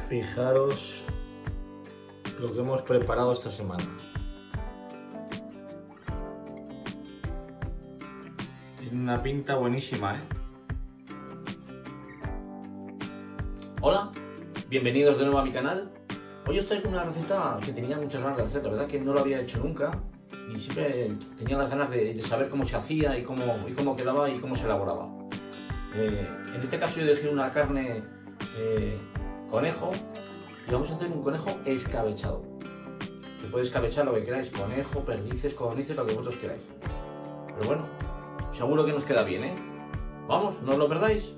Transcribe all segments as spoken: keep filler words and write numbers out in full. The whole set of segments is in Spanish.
Fijaros lo que hemos preparado esta semana. Tiene una pinta buenísima, ¿eh? Hola, bienvenidos de nuevo a mi canal. Hoy os traigo una receta que tenía muchas ganas de hacer, la verdad que no lo había hecho nunca y siempre tenía las ganas de, de saber cómo se hacía y cómo, y cómo quedaba y cómo se elaboraba. Eh, en este caso yo dejé una carne eh, conejo y vamos a hacer un conejo escabechado. Se puede escabechar lo que queráis, conejo, perdices, codornices, lo que vosotros queráis. Pero bueno, seguro que nos queda bien, ¿eh? Vamos, no os lo perdáis.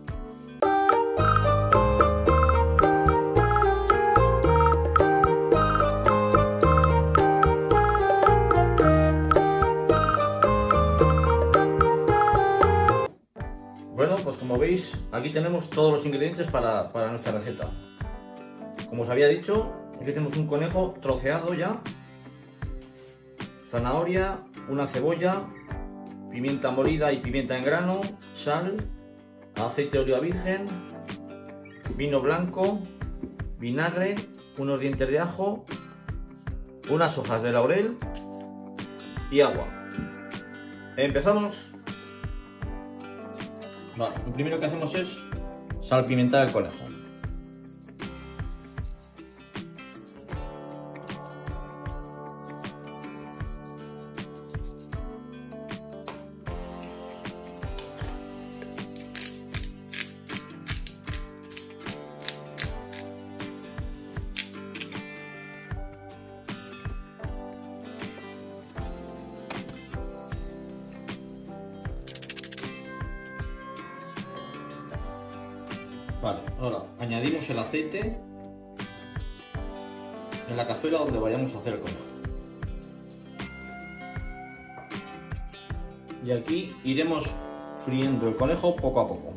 Bueno, pues como veis, aquí tenemos todos los ingredientes para, para nuestra receta. Como os había dicho, aquí tenemos un conejo troceado ya, zanahoria, una cebolla, pimienta molida y pimienta en grano, sal, aceite de oliva virgen, vino blanco, vinagre, unos dientes de ajo, unas hojas de laurel y agua. ¿Empezamos? Vale, lo primero que hacemos es salpimentar el conejo. Vale, ahora añadimos el aceite en la cazuela donde vayamos a hacer el conejo. Y aquí iremos friendo el conejo poco a poco.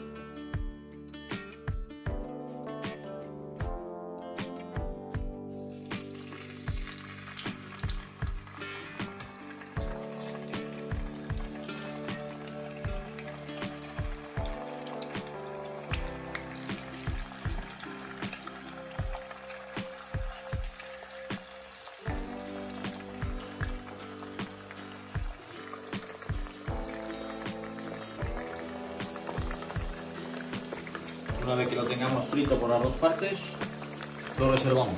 Una vez que lo tengamos frito por las dos partes, lo reservamos.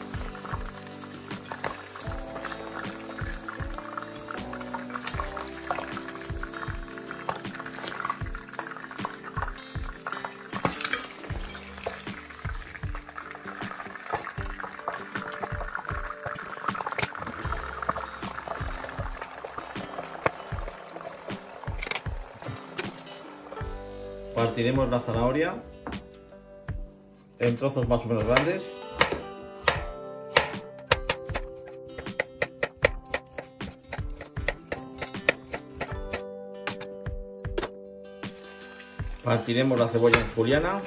Partiremos la zanahoria en trozos más o menos grandes. Partiremos la cebolla en juliana.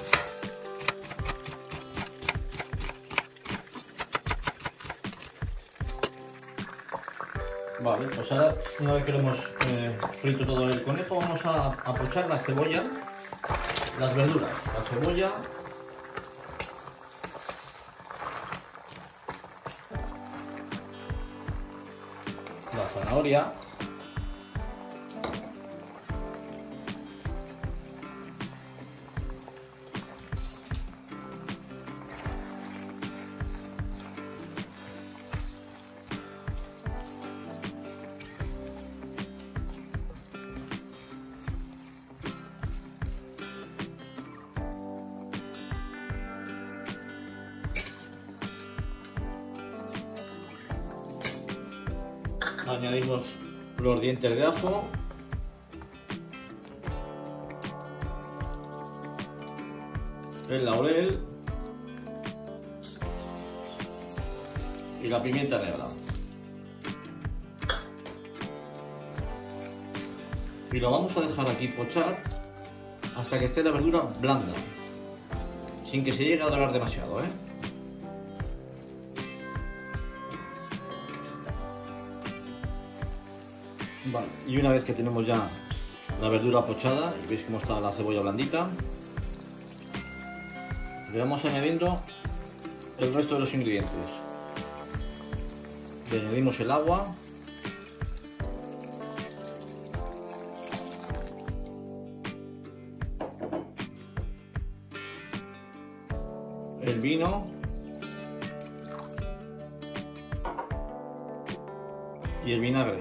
Vale, pues ahora, una vez que lo hemos eh, frito todo el conejo, vamos a, a pochar la cebolla, las verduras, la cebolla, la zanahoria, añadimos los dientes de ajo, el laurel y la pimienta negra. Y lo vamos a dejar aquí pochar hasta que esté la verdura blanda, sin que se llegue a dorar demasiado, ¿eh? Vale, y una vez que tenemos ya la verdura pochada y veis cómo está la cebolla blandita, le vamos añadiendo el resto de los ingredientes. Le añadimos el agua. El vino. Y el vinagre.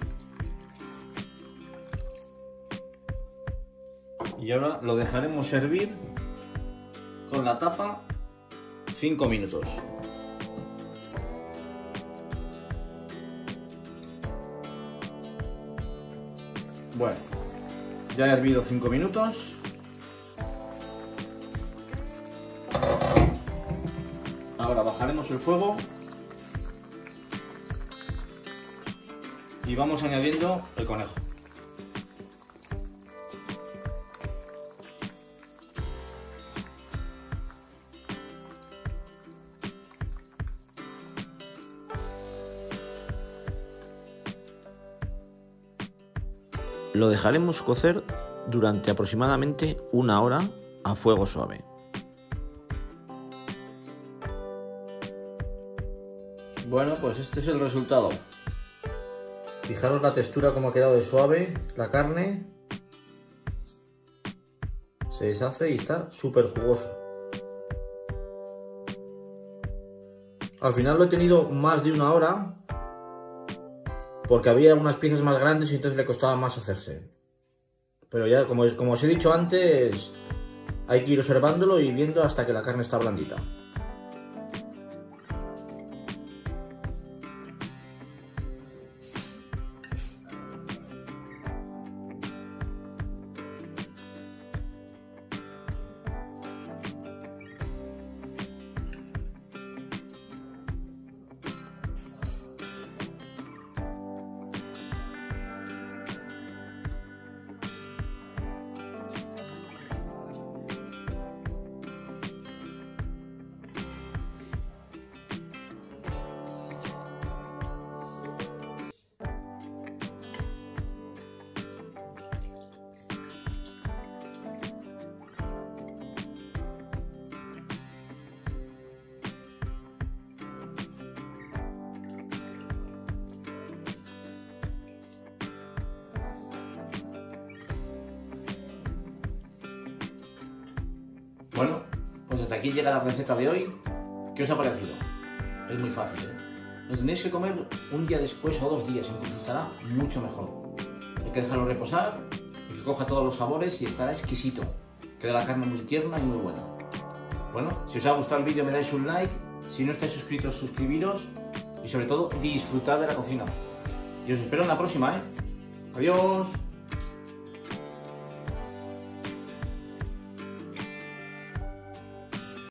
Y ahora lo dejaremos servir con la tapa cinco minutos. Bueno, ya he hervido cinco minutos. Ahora bajaremos el fuego y vamos añadiendo el conejo. Lo dejaremos cocer durante aproximadamente una hora a fuego suave. Bueno, pues este es el resultado. Fijaros la textura como ha quedado de suave, la carne se deshace y está súper jugoso. Al final lo he tenido más de una hora porque había unas piezas más grandes y entonces le costaba más hacerse. Pero ya, como, como os he dicho antes, hay que ir observándolo y viendo hasta que la carne está blandita. Bueno, pues hasta aquí llega la receta de hoy. ¿Qué os ha parecido? Es muy fácil, ¿eh? Lo tendréis que comer un día después o dos días, incluso estará mucho mejor. Hay que dejarlo reposar y que coja todos los sabores y estará exquisito. Queda la carne muy tierna y muy buena. Bueno, si os ha gustado el vídeo me dais un like. Si no estáis suscritos, suscribiros. Y sobre todo, disfrutad de la cocina. Y os espero en la próxima, ¿eh? Adiós.